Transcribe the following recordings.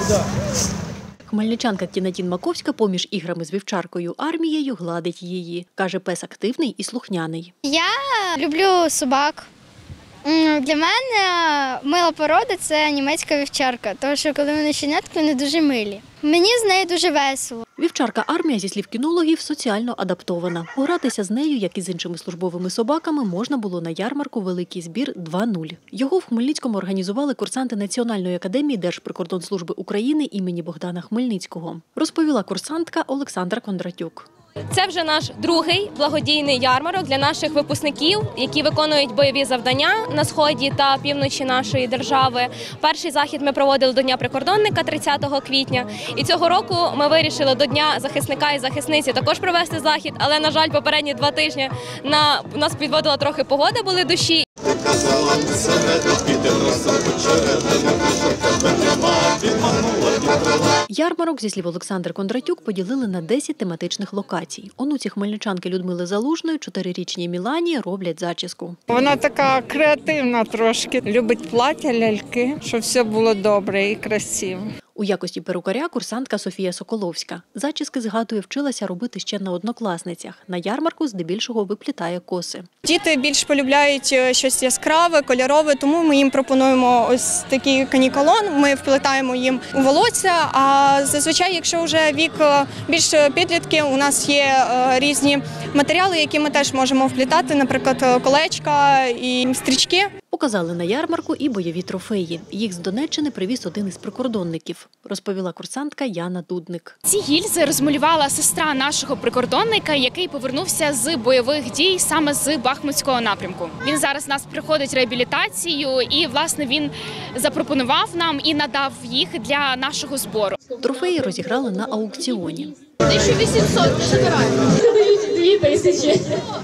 Хмельничанка Кінатін Маковська поміж іграми з вівчаркою Армією гладить її. Каже, пес активний і слухняний. Я люблю собак. Для мене мила порода – це німецька вівчарка, тому що коли вони щенятки, вони дуже милі. Мені з нею дуже весело. Вівчарка Армія, зі слів кінологів, соціально адаптована. Погратися з нею, як і з іншими службовими собаками, можна було на ярмарку «Великий збір 2.0». Його в Хмельницькому організували курсанти Національної академії Держприкордонслужби України імені Богдана Хмельницького. Розповіла курсантка Олександра Кондратюк. Це вже наш другий благодійний ярмарок для наших випускників, які виконують бойові завдання на сході та півночі нашої держави. Перший захід ми проводили до Дня прикордонника 30 квітня. І цього року ми вирішили до Дня захисника і захисниці також провести захід. Але, на жаль, попередні 2 тижні нас підводила трохи погода, були дощі. Ярмарок, зі слів Олександри Кондратюк, поділили на 10 тематичних локацій. Онуці хмельничанки Людмили Залужної, 4-річній Мілані, роблять зачіску. Вона така креативна трошки, любить плаття, ляльки, щоб все було добре і красиво. У якості перукаря курсантка Софія Соколовська. Зачіски, згадує, вчилася робити ще на однокласницях. На ярмарку здебільшого виплітає коси. Діти більш полюбляють щось яскраве, кольорове, тому ми їм пропонуємо ось такий канікалон, ми вплетаємо їм у волосся, а зазвичай, якщо вже вік більш підлітки, у нас є різні матеріали, які ми теж можемо вплітати, наприклад, колечка і стрічки. Показали на ярмарку і бойові трофеї. Їх з Донеччини привіз один із прикордонників, розповіла курсантка Яна Дудник. Ці гільзи розмалювала сестра нашого прикордонника, який повернувся з бойових дій саме з Бахмутського напрямку. Він зараз у нас проходить реабілітацію і, власне, він запропонував нам і надав їх для нашого збору. Трофеї розіграли на аукціоні. 1800 забираємо. 2000.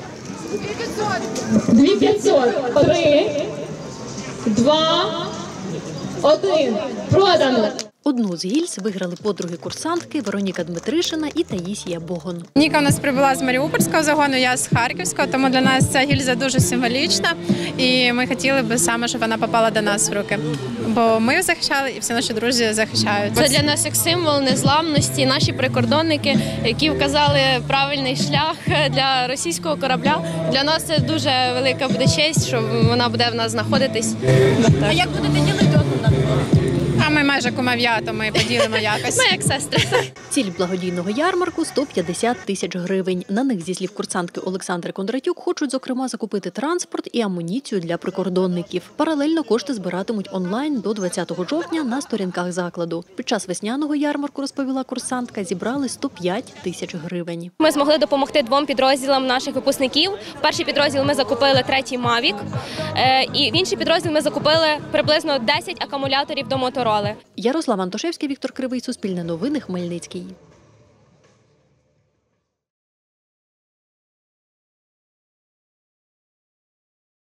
2500. 3, 2, 1. Продано. Одну з гільз виграли подруги курсантки Вероніка Дмитришина і Таїсія Богон. Ніка у нас прибула з Маріупольського загону, я з Харківського, тому для нас ця гільза дуже символічна. І ми хотіли б саме, щоб вона попала до нас в руки. Бо ми захищали і всі наші друзі захищають. Це для нас як символ незламності. Наші прикордонники, які вказали правильний шлях для російського корабля. Для нас це дуже велика буде честь, що вона буде в нас знаходитись. А як будете ділити одну на другу? А ми майже кумов'я, то ми поділимо якось. Ми як сестри. Ціль благодійного ярмарку – 150 тисяч гривень. На них, зі слів курсантки Олександри Кондратюк, хочуть, зокрема, закупити транспорт і амуніцію для прикордонників. Паралельно кошти збиратимуть онлайн до 20 жовтня на сторінках закладу. Під час весняного ярмарку, розповіла курсантка, зібрали 105 тисяч гривень. Ми змогли допомогти 2 підрозділам наших випускників. В перший підрозділ ми закупили 3-й Mavic, і в інший підрозділ ми закупили приблизно 10 акумуляторів до Motorola. Ярослав Антошевський, Віктор Кривий, Суспільне новини, Хмельницький.